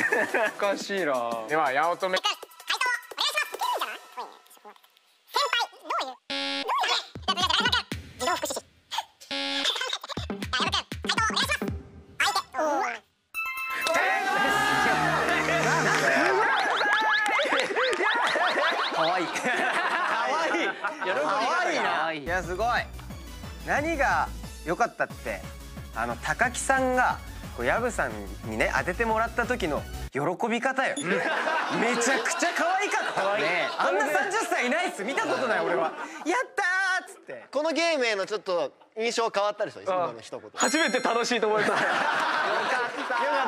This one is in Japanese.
おかしいな。 では八乙女。 かわいい。かわいいな。いやすごい。何が良かったって高木さんが薮さんにね当ててもらった時の喜び方よ。めちゃくちゃ可愛かった。あんな30歳いないっす。見たことない俺は。やったーっつって。 このゲームへのちょっと印象変わったでしょ、今の一言。 初めて楽しいと思えた。 よかった。